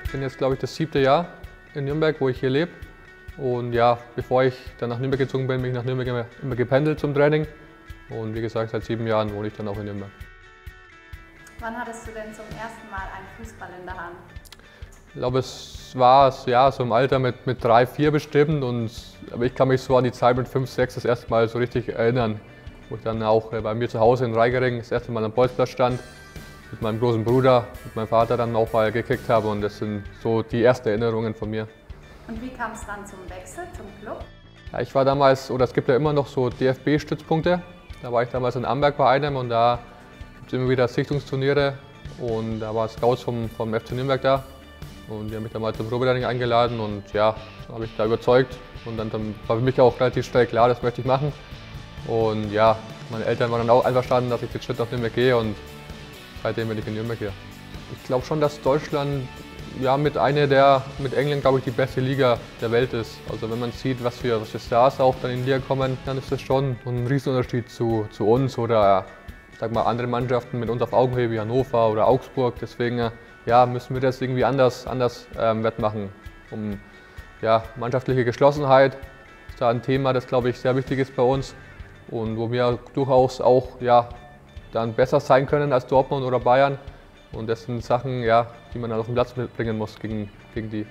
Ich bin jetzt, glaube ich, das 7. Jahr in Nürnberg, wo ich hier lebe. Und ja, bevor ich dann nach Nürnberg gezogen bin, bin ich nach Nürnberg immer gependelt zum Training. Und wie gesagt, seit 7 Jahren wohne ich dann auch in Nürnberg. Wann hattest du denn zum ersten Mal einen Fußball in der Hand? Ich glaube, es war ja, so im Alter mit 3, 4 bestimmt. Aber ich kann mich so an die Zeit mit 5, 6 das erste Mal so richtig erinnern. Wo ich dann auch bei mir zu Hause in Reigering das erste Mal am Bolzplatz stand. Mit meinem großen Bruder, mit meinem Vater dann auch mal gekickt habe. Und das sind so die ersten Erinnerungen von mir. Und wie kam es dann zum Wechsel zum Club? Ja, ich war damals, oder es gibt ja immer noch so DFB-Stützpunkte. Da war ich damals in Amberg bei einem und da gibt es immer wieder Sichtungsturniere. Und da war Scouts vom FC Nürnberg da. Und die haben mich dann mal zum Probetraining eingeladen und ja, dann habe ich da überzeugt. Und dann war für mich auch relativ schnell klar, das möchte ich machen. Und ja, meine Eltern waren dann auch einverstanden, dass ich den Schritt nach Nürnberg gehe und seitdem bin ich in Nürnberg hier. Ich glaube schon, dass Deutschland ja, mit England, glaube ich, die beste Liga der Welt ist. Also wenn man sieht, was für Stars auch dann in die Liga kommen, dann ist das schon ein Riesenunterschied zu uns oder sag mal, andere Mannschaften mit uns auf Augenhöhe wie Hannover oder Augsburg. Deswegen ja, müssen wir das irgendwie anders wettmachen. Ja, mannschaftliche Geschlossenheit ist da ein Thema, das, glaube ich, sehr wichtig ist bei uns und wo wir durchaus auch ja, dann besser sein können als Dortmund oder Bayern. Und das sind Sachen, ja, die man dann auf den Platz bringen muss gegen die.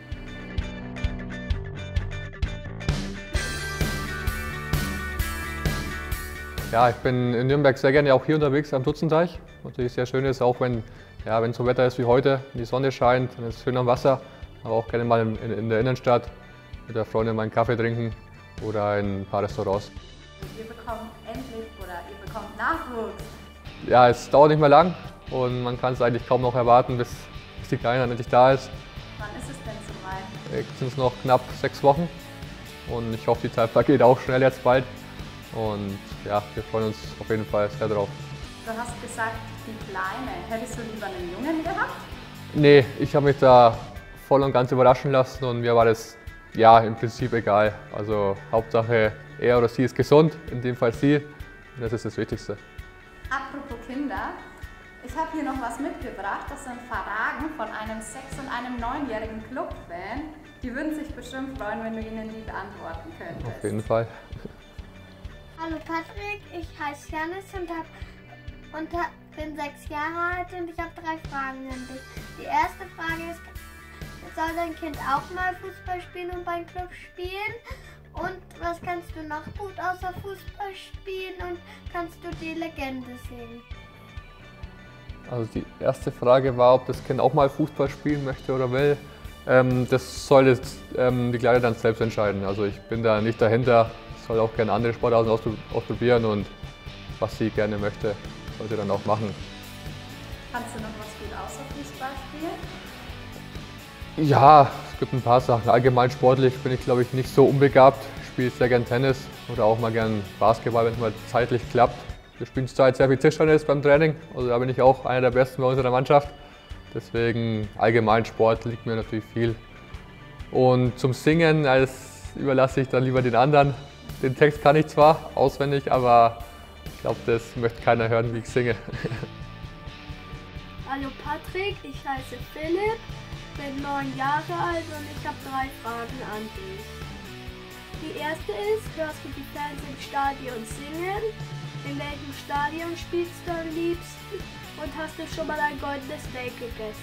Ja, ich bin in Nürnberg sehr gerne auch hier unterwegs am Tutzenteich. Was natürlich sehr schön ist, auch wenn so Wetter ist wie heute, die Sonne scheint, dann ist es schön am Wasser. Aber auch gerne mal in der Innenstadt mit der Freundin mal einen Kaffee trinken oder in ein paar Restaurants. Ihr bekommt Nachwuchs. Ja, es dauert nicht mehr lang und man kann es eigentlich kaum noch erwarten, bis die Kleine endlich da ist. Wann ist es denn soweit? Jetzt sind es noch knapp 6 Wochen und ich hoffe, die Zeit vergeht auch schnell jetzt bald. Und ja, wir freuen uns auf jeden Fall sehr drauf. Du hast gesagt, die Kleine. Hättest du lieber einen Jungen gehabt? Nee, ich habe mich da voll und ganz überraschen lassen und mir war das ja im Prinzip egal. Also Hauptsache er oder sie ist gesund, in dem Fall sie. Und das ist das Wichtigste. Apropos Kinder, ich habe hier noch was mitgebracht. Das sind Fragen von einem 6- und einem 9-jährigen Club-Fan. Die würden sich bestimmt freuen, wenn du ihnen die beantworten könntest. Auf jeden Fall. Hallo Patrick, ich heiße Janis und bin 6 Jahre alt und ich habe 3 Fragen an dich. Die erste Frage ist, soll dein Kind auch mal Fußball spielen und beim Club spielen? Und was kannst du noch gut außer Fußball spielen und kannst du die Legende singen? Also die erste Frage war, ob das Kind auch mal Fußball spielen möchte oder will. Das soll jetzt die Kleine dann selbst entscheiden. Also ich bin da nicht dahinter. Soll auch gerne andere Sportarten ausprobieren und was sie gerne möchte, soll sie dann auch machen. Kannst du noch was gut außer Fußball spielen? Ja, es gibt ein paar Sachen. Allgemein sportlich bin ich, glaube ich, nicht so unbegabt. Ich spiele sehr gern Tennis oder auch mal gern Basketball, wenn es mal zeitlich klappt. Wir spielen zurzeit sehr viel Tischtennis beim Training, also da bin ich auch einer der Besten bei unserer Mannschaft. Deswegen allgemein Sport liegt mir natürlich viel. Und zum Singen, das überlasse ich dann lieber den anderen. Den Text kann ich zwar auswendig, aber ich glaube, das möchte keiner hören, wie ich singe. Hallo Patrick, ich heiße Philipp, bin 9 Jahre alt und ich habe 3 Fragen an dich. Die erste ist, hörst du die Fans im Stadion singen? In welchem Stadion spielst du am liebsten? Und hast du schon mal ein goldenes Steak gegessen?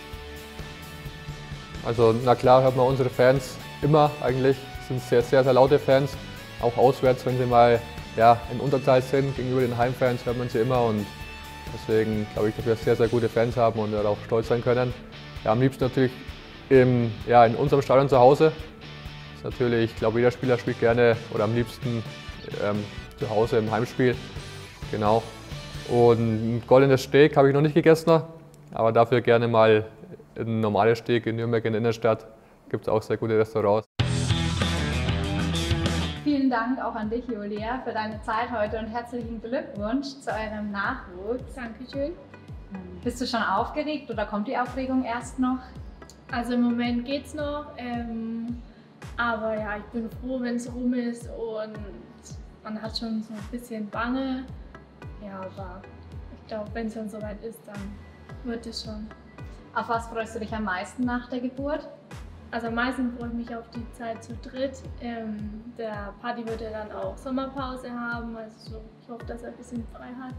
Also na klar hört man unsere Fans immer eigentlich. Das sind sehr, sehr, sehr laute Fans. Auch auswärts, wenn sie mal in Unterzahl sind, gegenüber den Heimfans hört man sie immer. Und deswegen glaube ich, dass wir sehr, sehr gute Fans haben und auch stolz sein können. Ja, am liebsten natürlich in unserem Stadion zu Hause. Das ist natürlich, ich glaube, jeder Spieler spielt gerne oder am liebsten zu Hause im Heimspiel. Genau. Und ein goldenes Steak habe ich noch nicht gegessen, aber dafür gerne mal ein normales Steak in Nürnberg in der Innenstadt. Gibt es auch sehr gute Restaurants. Vielen Dank auch an dich, Julia, für deine Zeit heute und herzlichen Glückwunsch zu eurem Nachwuchs. Dankeschön. Bist du schon aufgeregt oder kommt die Aufregung erst noch? Also im Moment geht's noch, aber ja, ich bin froh, wenn es rum ist und man hat schon so ein bisschen Bange. Ja, aber ich glaube, wenn es dann soweit ist, dann wird es schon. Auf was freust du dich am meisten nach der Geburt? Also am meisten freue ich mich auf die Zeit zu dritt. Der Party wird ja dann auch Sommerpause haben, also so, ich hoffe, dass er ein bisschen frei hat.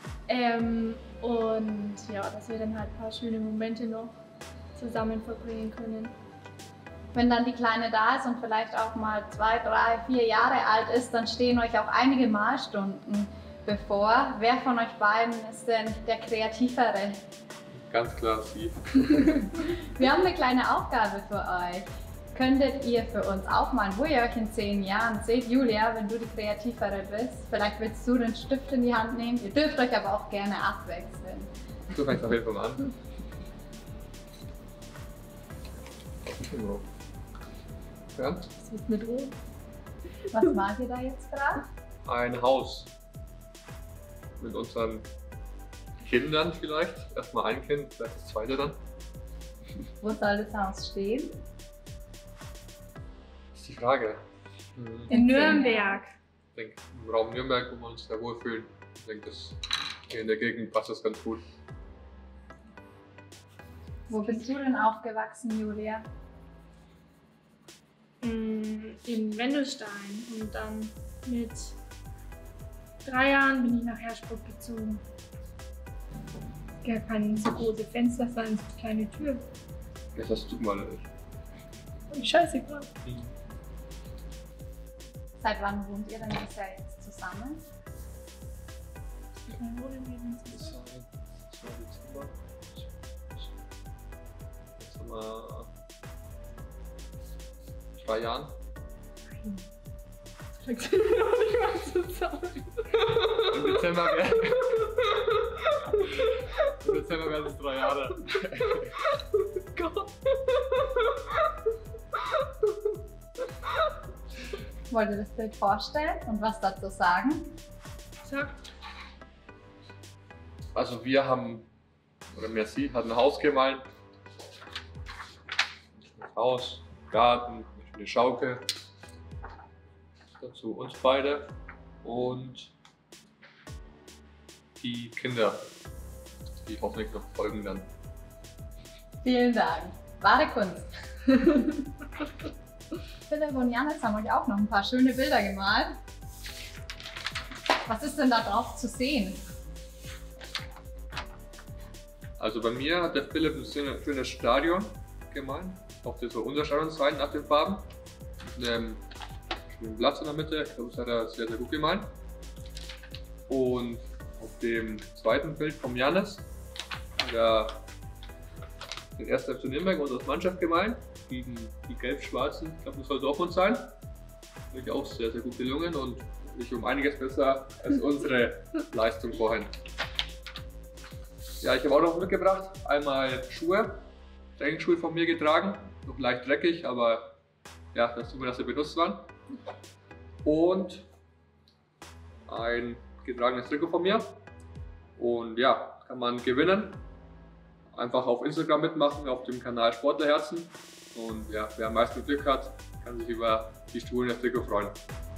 Und ja, dass wir dann halt ein paar schöne Momente noch zusammen verbringen können. Wenn dann die Kleine da ist und vielleicht auch mal 2, 3, 4 Jahre alt ist, dann stehen euch auch einige Malstunden bevor. Wer von euch beiden ist denn der Kreativere? Ganz klar, Sie. Wir haben eine kleine Aufgabe für euch. Könntet ihr für uns aufmalen, wo ihr euch in 10 Jahren seht? Julia, wenn du die Kreativere bist, vielleicht willst du den Stift in die Hand nehmen. Ihr dürft euch aber auch gerne abwechseln. Du fängst auf jeden Fall mal an. Ja. Was ist mit Rot? Was malt ihr da jetzt gerade? Ein Haus mit unseren Kindern vielleicht. Erstmal ein Kind, vielleicht das zweite dann. Wo soll das Haus stehen? Das ist die Frage. In Nürnberg. Ich denke, im Raum Nürnberg, wo wir uns da wohlfühlen. Ich denke, hier in der Gegend passt das ganz gut. Wo bist du denn aufgewachsen, Julia? In Wendelstein und dann mit 3 Jahren bin ich nach Herschburg gezogen. Gar keine so große Fenster, sondern so eine kleine Tür. Vielleicht hast du mal. Scheißegal. Seit wann wohnt ihr denn bisher jetzt zusammen? Jetzt haben wir 3 Jahren. Kriegst du noch nicht mal zusammen. Im Dezember werden es 3 Jahre. Gott. Wollt ihr das Bild vorstellen und was dazu sagen? Sag. Also wir haben, oder Merci hat ein Haus gemalt. Ein Haus, Garten, eine Schaukel. Dazu uns beide und die Kinder, die hoffentlich noch folgen dann. Vielen Dank. Wahre Kunst. Philipp und Janis haben euch auch noch ein paar schöne Bilder gemalt. Was ist denn da drauf zu sehen? Also bei mir hat der Philipp ein schönes Stadion gemalt. Auf der so unser Stadion sein nach den Farben. Mit einem schönen Platz in der Mitte. Ich glaube, das hat er sehr, sehr gut gemalt. Und auf dem zweiten Bild vom Janis hat er den ersten FC Nürnberg und unsere Mannschaft gemalt. Gegen die Gelb-Schwarzen. Ich glaube, das soll Dortmund sein. Natürlich auch sehr, sehr gut gelungen und nicht um einiges besser als unsere Leistung vorhin. Ja, ich habe auch noch mitgebracht, einmal Schuhe, Trainingsschuhe von mir getragen, noch leicht dreckig, aber ja, das tut mir, dass sie benutzt waren. Und ein getragenes Trikot von mir. Und ja, kann man gewinnen. Einfach auf Instagram mitmachen, auf dem Kanal Sportlerherzen. Und ja, wer am meisten Glück hat, kann sich über die Schuhe in das Trikot freuen.